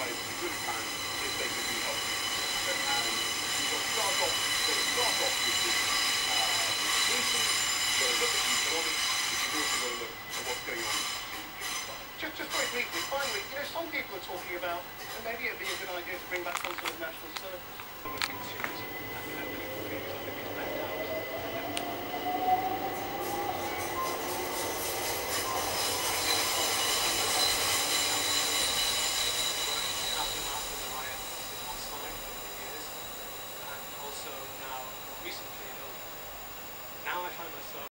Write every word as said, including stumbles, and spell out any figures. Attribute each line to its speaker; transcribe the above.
Speaker 1: guys a good plan if they could be helpful. And you've got to start off, you've got to start off with the solutions, you've got to look at the economics, but you've also got to look at what's going on in the future side. Just, just very briefly, finally, you know, some people are talking about, and maybe it'd be a good idea to bring back some sort of national service. Look into